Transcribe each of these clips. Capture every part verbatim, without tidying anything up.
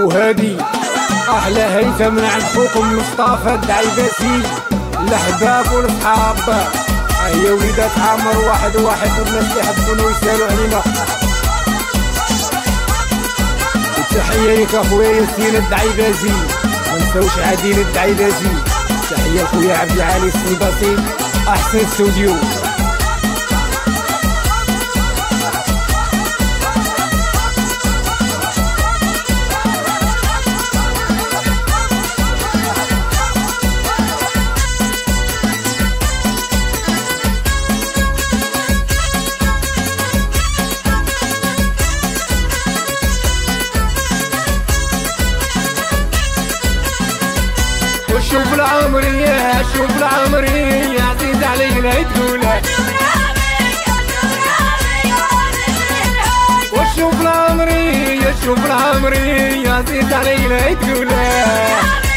وهادي احلى هيثم من عند خوكم مصطفى الدعيباسي. الاحباب والاصحاب هي وليدات عامر واحد واحد والناس اللي يحبونا ويسالوا علينا. تحيه لك اخويا ياسين الدعيباسي، ما نساوش عادل الدعيباسي. تحيه لخويا عبد العالي السنباطي احسن استوديو. شوف العمرية شوف العمرية عزيز علينا تقولها. وشوف العمرية شوف العمرية عزيز علينا تقولها.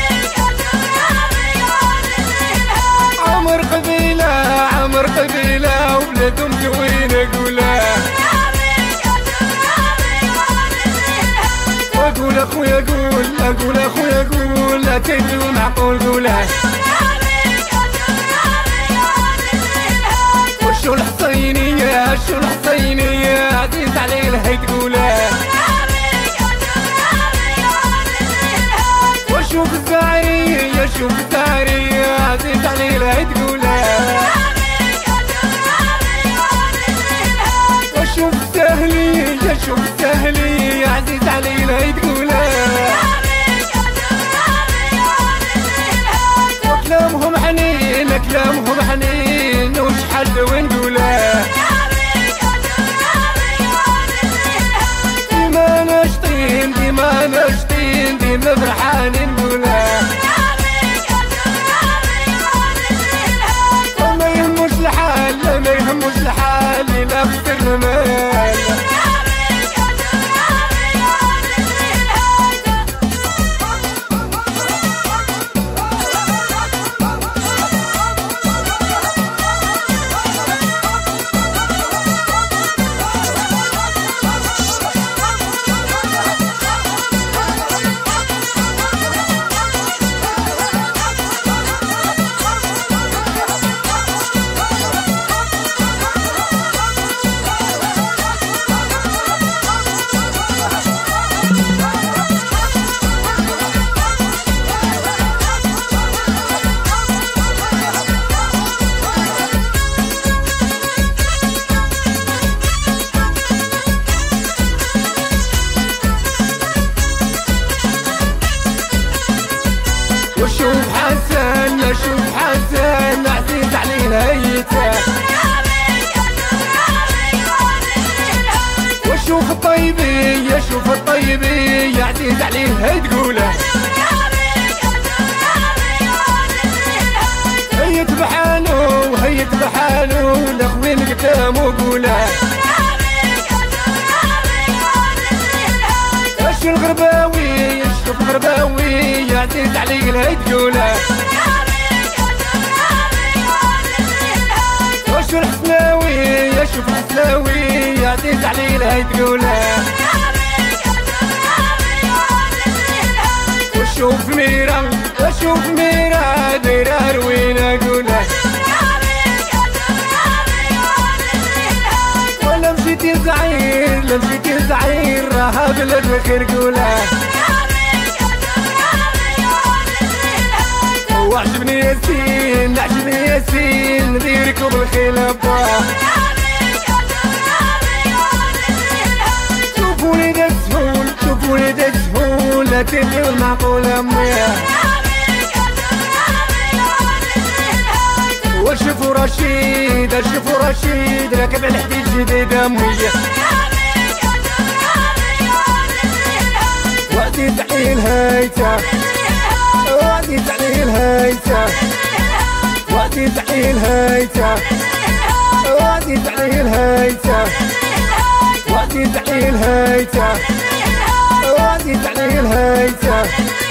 عمر قبيلة عمر قبيلة وبلادهم زوينة قولها. اقول اخويا قول اقول اخويا قول لا تدري معقول قولها. وشو الحصينية شو الحصينية عزيز علينا هي تقولها. وشوف الزعرية شوف الزعرية عزيز علينا هي تقولها. وشوف السهلية شوف السهلية عزيز علينا هي تقولها. وكلامهم حنين كلامهم حنين وشحال ونقولها. ديما ناشطين ديما ناشطين ديما فرحانين نقولها. وما يهموش الحال ما يهموش الحال إلا خسر المال. وشوف حسن شوف حسن عزيز علينا هيته. وشوف الطيبية شوف الطيبية عزيز عليه هي تقوله. هي تبحانو هي تبحانو الاخوين قدامو قوله. شو الغرباوي شوف الغرباوي عزيز علينا هي تقوله. وشو الحسناوي شوف الحسناوي عزيز علينا هي تقوله. وشوف ميرا وشوف ميرا دايرة روينة قوله. ولا مشيتي زعير لا مشيتي زعير راها بلاد الخير قوله. وعجبني ياسين عجبني ياسين نديركم بالخيل با. شوفوني دا سهول شوفوني دا سهول لا تدري المعقول امية. وشوفوا رشيد شوفوا رشيد راكب على الحديد جديد امية. وعزيز عليه الهيته وعزيز عليه الهيته وعزيز عليه الهيته وعزيز عليه الهيته وعزيز عليه الهيته وعزيز عليه الهيته.